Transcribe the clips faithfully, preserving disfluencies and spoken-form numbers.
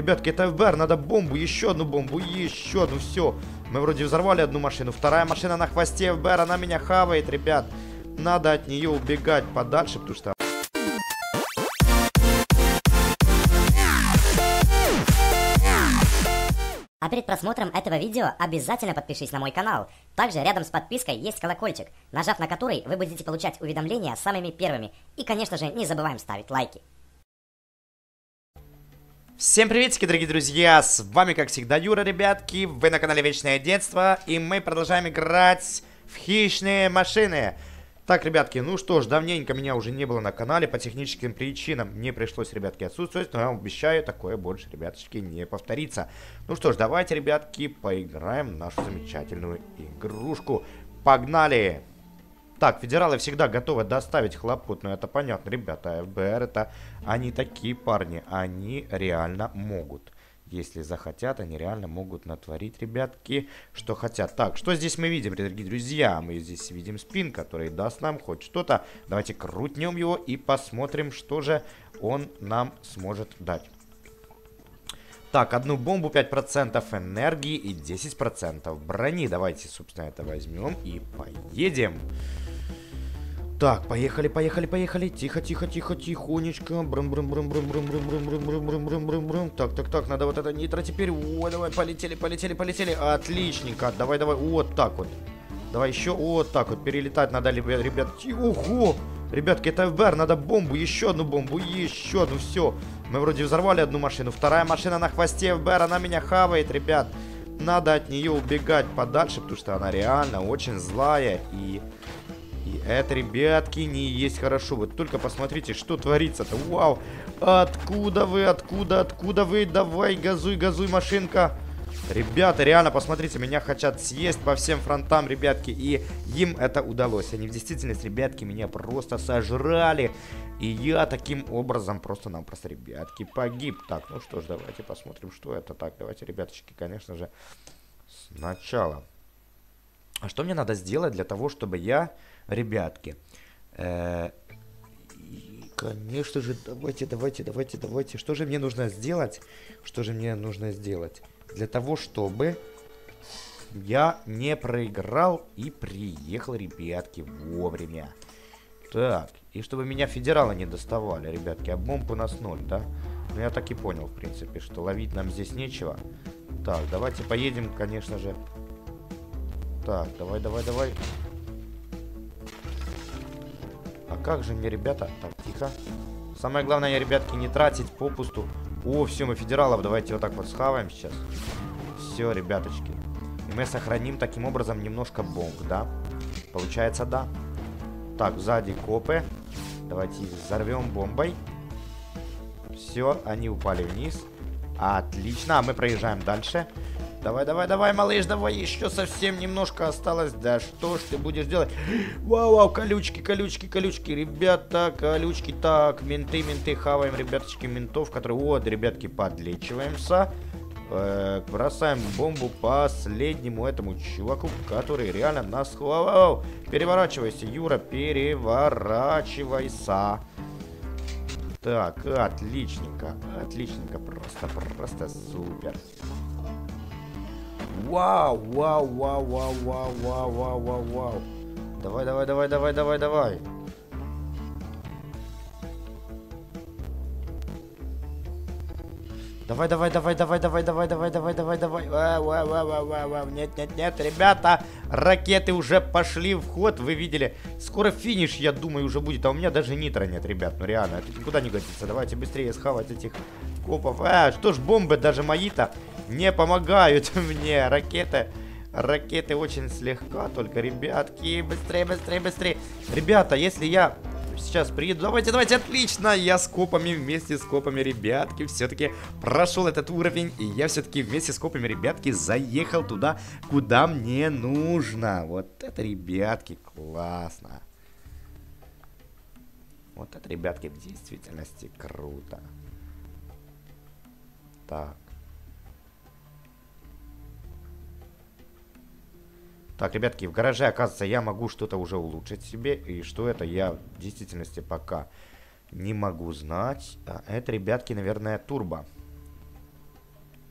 Ребятки, это эф бэ эр, надо бомбу, еще одну бомбу, еще одну, все. Мы вроде взорвали одну машину, вторая машина на хвосте эф бэ эр, она меня хавает, ребят. Надо от нее убегать подальше, потому что... А перед просмотром этого видео обязательно подпишись на мой канал. Также рядом с подпиской есть колокольчик, нажав на который вы будете получать уведомления самыми первыми. И, конечно же, не забываем ставить лайки. Всем приветики, дорогие друзья, с вами, как всегда, Юра, ребятки, вы на канале Вечное Детство, и мы продолжаем играть в хищные машины. Так, ребятки, ну что ж, давненько меня уже не было на канале, по техническим причинам мне пришлось, ребятки, отсутствовать, но я вам обещаю, такое больше, ребяточки, не повторится. Ну что ж, давайте, ребятки, поиграем в нашу замечательную игрушку. Погнали! Так, федералы всегда готовы доставить хлопот, но это понятно, ребята, эф бэ эр это, они такие парни, они реально могут. Если захотят, они реально могут натворить, ребятки, что хотят. Так, что здесь мы видим, дорогие друзья? Мы здесь видим спин, который даст нам хоть что-то. Давайте крутнем его и посмотрим, что же он нам сможет дать. Так, одну бомбу, пять процентов энергии и десять процентов брони. Давайте, собственно, это возьмем и поедем. Так, поехали, поехали, поехали. Тихо, тихо, тихо, тихонечко. Брым, брым, брым, брым, брым, брым, брым, брым, брым, брым, брым, брым, брым. Так, так, так, надо вот это нитро теперь. О, давай, полетели, полетели, полетели. Отличненько. Давай, давай, вот так вот. Давай еще вот так вот. Перелетать надо, ребят. Ого! Ребятки, это эф бэ эр, надо бомбу, еще одну бомбу, еще одну, все. Мы вроде взорвали одну машину, вторая машина на хвосте эф бэ эр, она меня хавает, ребят. Надо от нее убегать подальше, потому что она реально очень злая и... И это, ребятки, не есть хорошо. Вот только посмотрите, что творится-то. Вау! Откуда вы? Откуда? Откуда вы? Давай, газуй, газуй, машинка. Ребята, реально, посмотрите, меня хотят съесть по всем фронтам, ребятки. И им это удалось. Они в действительности, ребятки, меня просто сожрали. И я таким образом просто-напросто, ребятки, погиб. Так, ну что ж, давайте посмотрим, что это. Так, давайте, ребяточки, конечно же, сначала. А что мне надо сделать для того, чтобы я... Ребятки, э, и, конечно же, давайте, давайте, давайте, давайте. Что же мне нужно сделать? Что же мне нужно сделать? Для того, чтобы я не проиграл и приехал, ребятки, вовремя. Так, и чтобы меня федералы не доставали, ребятки. А бомб у нас ноль, да? Ну, я так и понял, в принципе, что ловить нам здесь нечего. Так, давайте поедем, конечно же. Так, давай, давай, давай. А как же мне, ребята? Так, тихо. Самое главное, ребятки, не тратить попусту. О, все, мы федералов. Давайте вот так вот схаваем сейчас. Все, ребяточки. И мы сохраним таким образом немножко бомб, да? Получается, да. Так, сзади копы. Давайте взорвем бомбой. Все, они упали вниз. Отлично, а мы проезжаем дальше. Давай, давай, давай, малыш, давай, еще совсем немножко осталось. Да что ж ты будешь делать? Вау, вау, колючки, колючки, колючки, ребята, колючки. Так, менты, менты, хаваем, ребяточки, ментов, которые... Вот, ребятки, подлечиваемся. Э, бросаем бомбу последнему этому чуваку, который реально нас... Вау, переворачивайся, Юра, переворачивайся. Так, отличненько, отличненько, просто, просто супер. Вау, вау, вау, вау, вау, вау, вау, вау, вау. Давай, давай, давай, давай, давай, давай. Давай, давай, давай, давай, давай, давай, давай, давай, давай, давай. Вау, вау, вау, вау, вау, вау. Нет, нет, нет, ребята, ракеты уже пошли в ход, вы видели. Скоро финиш, я думаю, уже будет. А у меня даже нитро нет, ребят, ну реально, это никуда не годится. Давайте быстрее схавать этих копов. А, что ж, бомбы даже мои-то не помогают мне. Ракеты, ракеты очень слегка только, ребятки. Быстрее, быстрее, быстрее. Ребята, если я сейчас приеду... Давайте, давайте, отлично. Я с копами, вместе с копами, ребятки, все-таки прошел этот уровень. И я все-таки вместе с копами, ребятки, заехал туда, куда мне нужно. Вот это, ребятки, классно. Вот это, ребятки, в действительности круто. Так. Так, ребятки, в гараже, оказывается, я могу что-то уже улучшить себе. И что это, я в действительности пока не могу знать. А это, ребятки, наверное, турбо.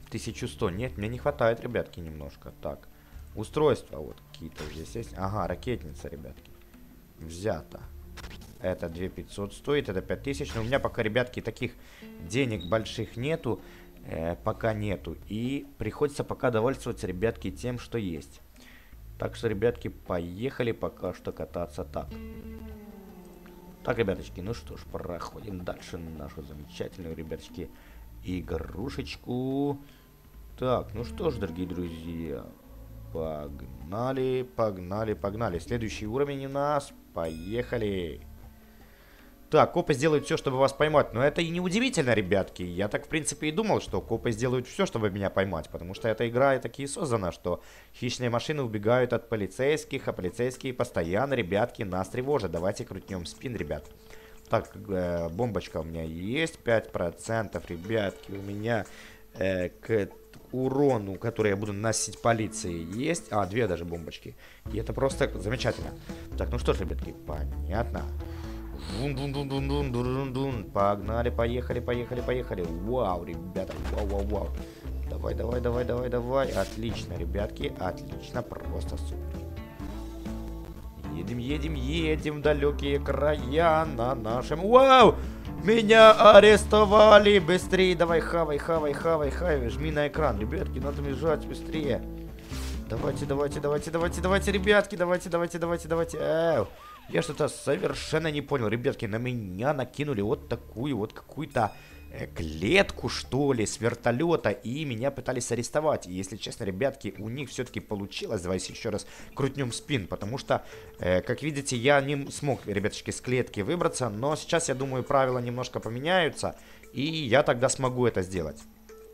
тысяча сто. Нет, мне не хватает, ребятки, немножко. Так, устройства вот какие-то здесь есть. Ага, ракетница, ребятки. Взято. Это две тысячи пятьсот стоит, это пять тысяч. Но у меня пока, ребятки, таких денег больших нету. Э, пока нету. И приходится пока довольствоваться, ребятки, тем, что есть. Так что, ребятки, поехали пока что кататься так. Так, ребяточки, ну что ж, проходим дальше нашу замечательную, ребяточки, игрушечку. Так, ну что ж, дорогие друзья, погнали, погнали, погнали. Следующий уровень у нас, поехали. Так, копы сделают все, чтобы вас поймать. Но это и не удивительно, ребятки. Я так, в принципе, и думал, что копы сделают все, чтобы меня поймать. Потому что эта игра и таки создана, что хищные машины убегают от полицейских, а полицейские постоянно, ребятки, нас тревожат. Давайте крутнем спин, ребят. Так, э, бомбочка у меня есть. пять процентов, ребятки, у меня э, к урону, который я буду наносить полиции, есть. А, две даже бомбочки. И это просто замечательно. Так, ну что ж, ребятки, понятно. Дун-дун-дун-дун-дун-дун-дун. Погнали, поехали, поехали, поехали. Вау, ребята, вау, вау, вау. Давай, давай, давай, давай, давай. Отлично, ребятки, отлично, просто супер. Едем, едем, едем в далекие края на нашем... Вау! Меня арестовали! Быстрее, давай, хавай, хавай, хавай, хавай. Жми на экран, ребятки, надо бежать быстрее. Давайте, давайте, давайте, давайте, давайте, ребятки, давайте, давайте, давайте, давайте. Эу. Я что-то совершенно не понял. Ребятки, на меня накинули вот такую вот какую-то э, клетку, что ли, с вертолета. И меня пытались арестовать. И, если честно, ребятки, у них все-таки получилось. Давайте еще раз крутнем спин. Потому что, э, как видите, я не смог, ребяточки, с клетки выбраться. Но сейчас, я думаю, правила немножко поменяются. И я тогда смогу это сделать.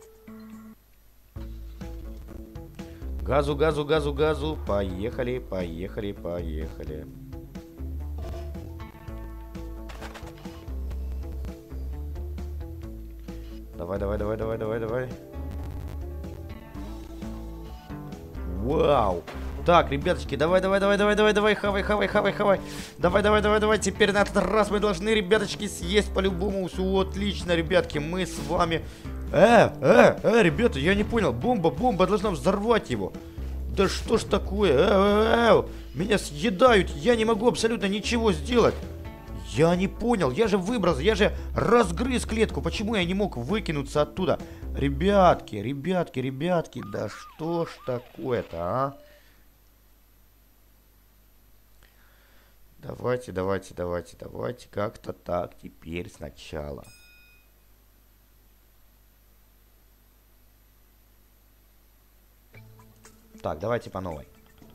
Газу, газу, газу, газу. Поехали, поехали, поехали. Давай, давай, давай, давай, давай, давай. Вау. Так, ребяточки, давай, давай, давай, давай, давай, давай, хавай, хавай, хавай, хавай. Давай, давай, давай, давай. Теперь на этот раз мы должны, ребяточки, съесть по-любому. Все отлично, ребятки, мы с вами... Э, э, э, ребята, я не понял. Бомба, бомба должна взорвать его. Да что ж такое? Э, э, э, меня съедают, я не могу абсолютно ничего сделать. Я не понял, я же выбрался, я же разгрыз клетку. Почему я не мог выкинуться оттуда? Ребятки, ребятки, ребятки, да что ж такое-то, а? Давайте, давайте, давайте, давайте, как-то так теперь сначала. Так, давайте по новой.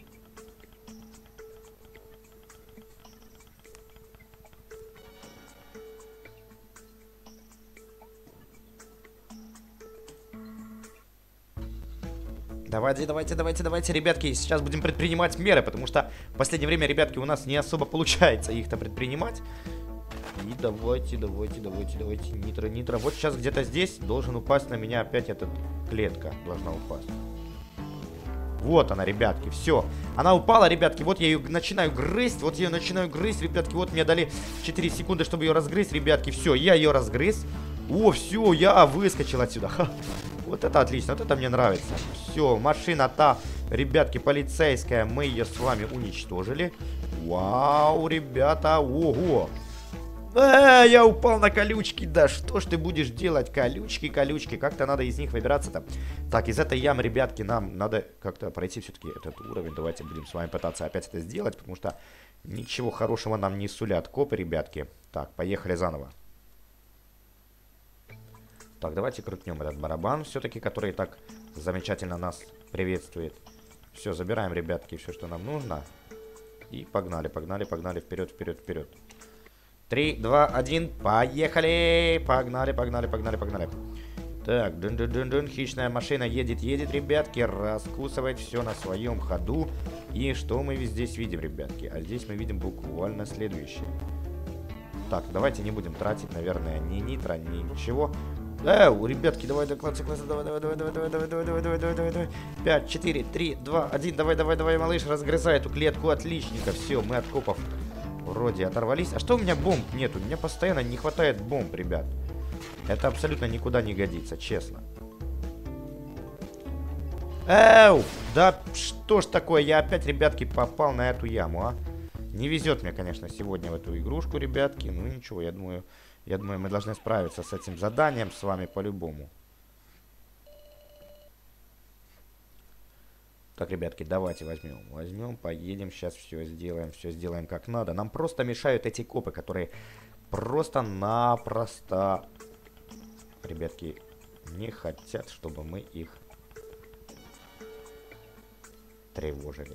Давайте, давайте, давайте, давайте, ребятки, сейчас будем предпринимать меры, потому что в последнее время, ребятки, у нас не особо получается их-то предпринимать. И давайте, давайте, давайте, давайте, нитро, нитро. Вот сейчас где-то здесь должен упасть на меня опять эта клетка, должна упасть. Вот она, ребятки, все. Она упала, ребятки, вот я ее начинаю грызть, вот я ее начинаю грызть, ребятки, вот мне дали четыре секунды, чтобы ее разгрызть, ребятки, все, я ее разгрыз. О, все, я выскочил отсюда. Ха. Вот это отлично, вот это мне нравится. Все, машина-то, ребятки, полицейская, мы ее с вами уничтожили. Вау, ребята, ого. А, я упал на колючки, да что ж ты будешь делать, колючки, колючки, как-то надо из них выбираться-то. Так, из этой ямы, ребятки, нам надо как-то пройти все-таки этот уровень. Давайте будем с вами пытаться опять это сделать, потому что ничего хорошего нам не сулят копы, ребятки. Так, поехали заново. Так, давайте крутнем этот барабан, все-таки, который так замечательно нас приветствует. Все, забираем, ребятки, все, что нам нужно. И погнали, погнали, погнали, вперед, вперед, вперед. Три, два, один, поехали! Погнали, погнали, погнали, погнали. Так, дун-дун-дун-дун, хищная машина едет, едет, ребятки, раскусывает все на своем ходу. И что мы здесь видим, ребятки? А здесь мы видим буквально следующее. Так, давайте не будем тратить, наверное, ни нитро, ни ничего. Эу, ребятки, давай, давай, классы, классы, давай, давай, давай, давай, давай, давай, давай, давай, давай, давай, давай, давай. пять, четыре, три, два, один, давай, давай, давай, малыш, разгрызай эту клетку отличника. Все, мы от копов вроде оторвались. А что у меня бомб нет? У меня постоянно не хватает бомб, ребят. Это абсолютно никуда не годится, честно. Эу! Да что ж такое, я опять, ребятки, попал на эту яму, а? Не везет мне, конечно, сегодня в эту игрушку, ребятки. Ну ничего, я думаю, я думаю, мы должны справиться с этим заданием с вами по-любому. Так, ребятки, давайте возьмем. Возьмем, поедем, сейчас все сделаем, все сделаем как надо. Нам просто мешают эти копы, которые просто-напросто, ребятки, не хотят, чтобы мы их тревожили.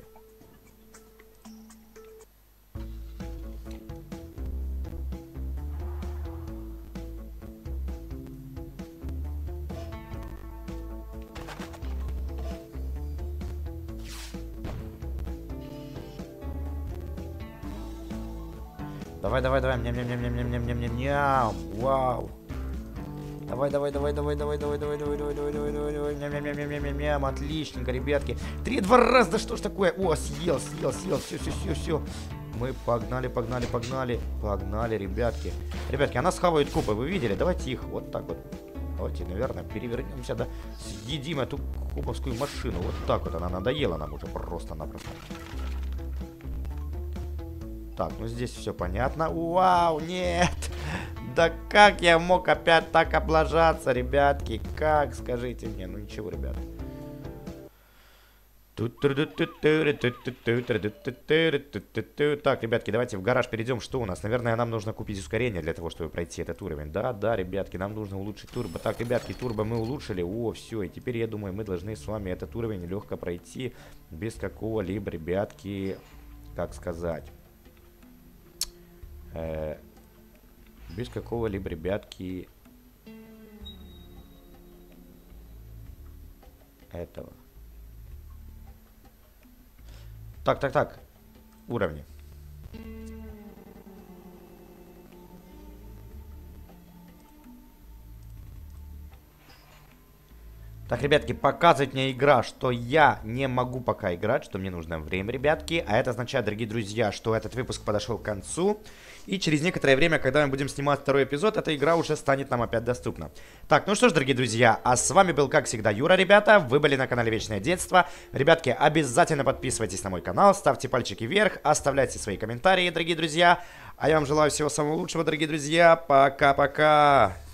Давай, давай, давай, ням-ням-ням-ням-ням-ням-ням-ням, вау. Давай, давай, давай, давай, давай, давай, давай, давай, давай, давай, давай, давай, давай, ням-ням-ням-ням-ням, отличненько, ребятки. Три, два раза, да что ж такое? О, съел, съел, съел, все, все, все, все. Мы погнали, погнали, погнали, погнали, ребятки. Ребятки, она схавает копы, вы видели? Давайте их вот так вот. Давайте, наверное, перевернемся, да, съедим эту коповскую машину. Вот так вот она надоела нам уже просто-напросто. Так, ну здесь все понятно. Вау, нет! Да как я мог опять так облажаться, ребятки? Как, скажите мне? Ну ничего, ребят. Так, ребятки, давайте в гараж перейдем. Что у нас? Наверное, нам нужно купить ускорение для того, чтобы пройти этот уровень. Да, да, ребятки, нам нужно улучшить турбо. Так, ребятки, турбо мы улучшили. О, все, и теперь, я думаю, мы должны с вами этот уровень легко пройти. Без какого-либо, ребятки, как сказать... Э, без какого-либо, ребятки, этого. Так, так, так. Уровни. Так, ребятки, показывает мне игра, что я не могу пока играть, что мне нужно время, ребятки. А это означает, дорогие друзья, что этот выпуск подошел к концу. И через некоторое время, когда мы будем снимать второй эпизод, эта игра уже станет нам опять доступна. Так, ну что ж, дорогие друзья, а с вами был, как всегда, Юра, ребята. Вы были на канале Вечное Детство. Ребятки, обязательно подписывайтесь на мой канал, ставьте пальчики вверх, оставляйте свои комментарии, дорогие друзья. А я вам желаю всего самого лучшего, дорогие друзья. Пока-пока.